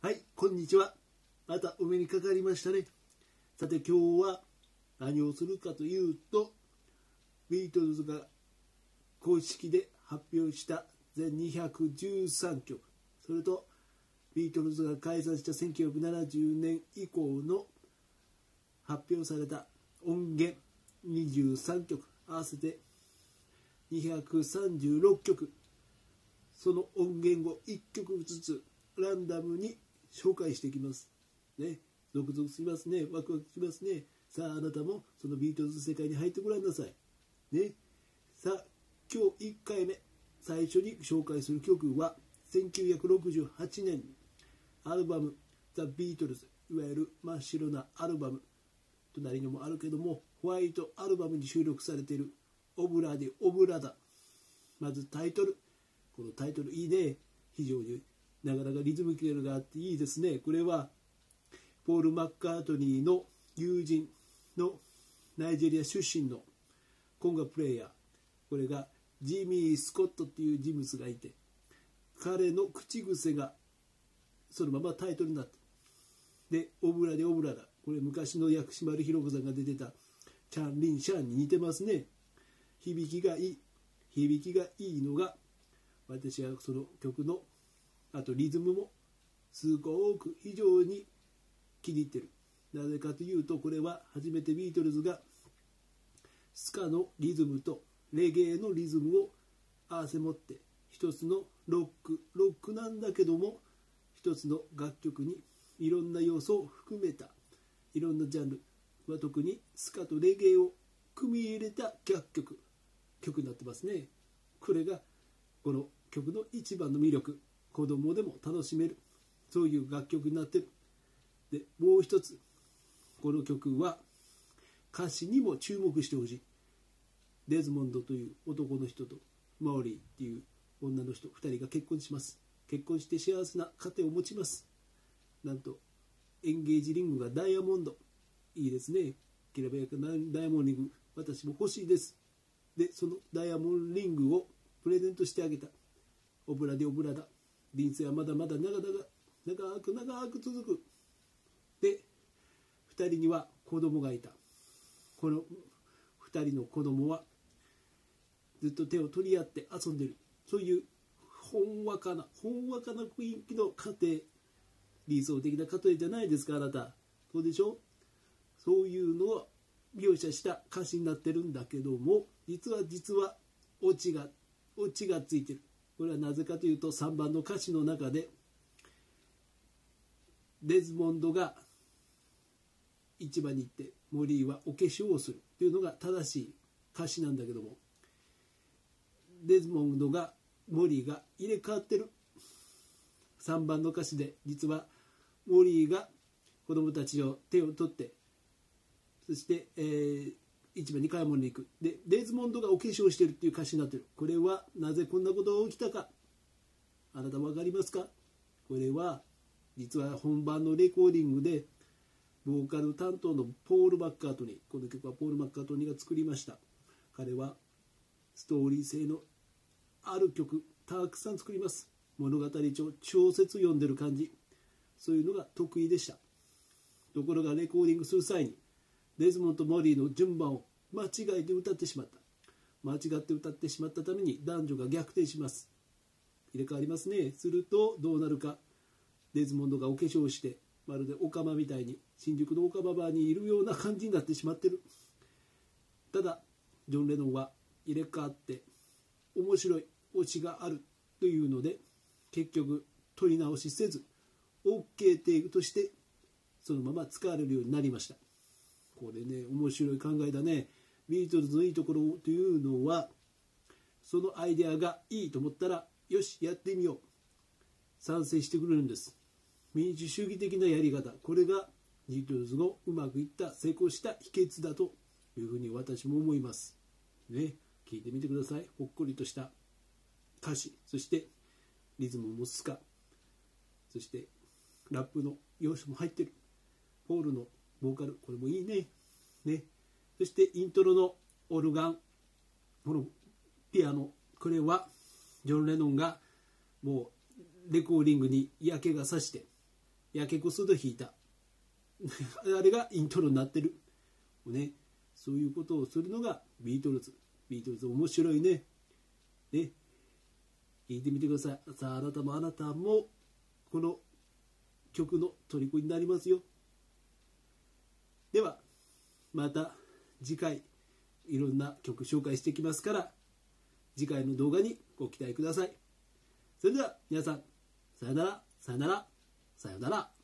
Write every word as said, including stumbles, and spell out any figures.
はい、こんにちは。またお目にかかりましたね。さて今日は何をするかというと、ビートルズが公式で発表した全にひゃくじゅうさんきょく、それとビートルズが解散したせんきゅうひゃくななじゅうねん以降の発表された音源にじゅうさんきょく、合わせてにひゃくさんじゅうろっきょく、その音源をいっきょくずつランダムに紹介していきますね。ゾクゾクしますね。ワクワクしますね。さああなたもそのビートルズ世界に入ってごらんなさいね。さあ今日いっかいめ、最初に紹介する曲はせんきゅうひゃくろくじゅうはちねんアルバムザ・ビートルズ、いわゆる真っ白なアルバム、隣にもあるけどもホワイトアルバムに収録されているオブラディオブラダ。まずタイトル、このタイトルいいね。非常になかなかリズムキルがあっていいですね。これはポール・マッカートニーの友人のナイジェリア出身のコンガプレイヤー、これがジミー・スコットっていう人物がいて、彼の口癖がそのままタイトルになってで、オブラでオブラだ。これ昔の薬師丸ひろ子さんが出てたチャン・リン・シャンに似てますね。響きがいい響きがいいのが私はその曲のあとリズムもすごく非常に気に入ってる。なぜかというと、これは初めてビートルズがスカのリズムとレゲエのリズムを合わせ持って一つのロックロックなんだけども一つの楽曲にいろんな要素を含めた、いろんなジャンルは特にスカとレゲエを組み入れた楽曲曲になってますね。これがこの曲の一番の魅力、子供でも楽しめる、そういう楽曲になってる。でもう一つ、この曲は歌詞にも注目してほしい。デズモンドという男の人とマオリーっていう女の人ふたりが結婚します。結婚して幸せな家庭を持ちます。なんとエンゲージリングがダイヤモンド、いいですね。きらびやかなダイヤモンドリング、私も欲しいです。でそのダイヤモンドリングをプレゼントしてあげた。オブラでオブラだ。人生はまだまだ長々長く長く続く。でふたりには子供がいた。このふたりの子供はずっと手を取り合って遊んでる。そういうほんわかなほんわかな雰囲気の家庭、理想的な家庭じゃないですか、あなた。そうでしょ。そういうのを描写した歌詞になってるんだけども、実は実はオチがオチがついてる。これはなぜかというと、さんばんの歌詞の中でデズモンドが市場に行ってモリーはお化粧をするというのが正しい歌詞なんだけども、デズモンドがモリーが入れ替わってる。さんばんの歌詞で実はモリーが子供たちを手を取って、そして、えー、市場に買い物に行く。でデズモンドがお化粧をしてるっていう歌詞になってる。これはなぜこんなことが起きたか、あなた分かりますか。これは実は本番のレコーディングでボーカル担当のポール・マッカートニー、この曲はポール・マッカートニーが作りました。彼はストーリー性のある曲たくさん作ります。物語帳、小説読んでる感じ、そういうのが得意でした。ところがレコーディングする際にデズモンドとモリーの順番を間違えて歌ってしまった。間違って歌ってしまったために男女が逆転します。入れ替わりますね。するとどうなるか。デズモンドがお化粧をしてまるでオカマみたいに新宿のオカマバーにいるような感じになってしまってる。ただジョン・レノンは入れ替わって面白いオチがあるというので、結局取り直しせず OK テイクとしてそのまま使われるようになりました。これね、面白い考えだね。ビートルズのいいところというのは、そのアイデアがいいと思ったらよしやってみよう、賛成してくれるんです。民主主義的なやり方、これがビートルズのうまくいった成功した秘訣だというふうに私も思いますね。聞いてみてください。ほっこりとした歌詞、そしてリズムもスカ、そしてラップの要素も入ってる。ポールのボーカル、これもいいね。ね。そしてイントロのオルガン、このピアノ、これはジョン・レノンがもうレコーディングに嫌気がさしてやけこすと弾いたあれがイントロになってる、ね、そういうことをするのがビートルズ。ビートルズ面白いね。ね、聞いてみてください。さあ、あなたもあなたもこの曲の虜になりますよ。ではまた次回いろんな曲紹介していきますから、次回の動画にご期待ください。それでは皆さん、さよなら、さよなら、さよなら。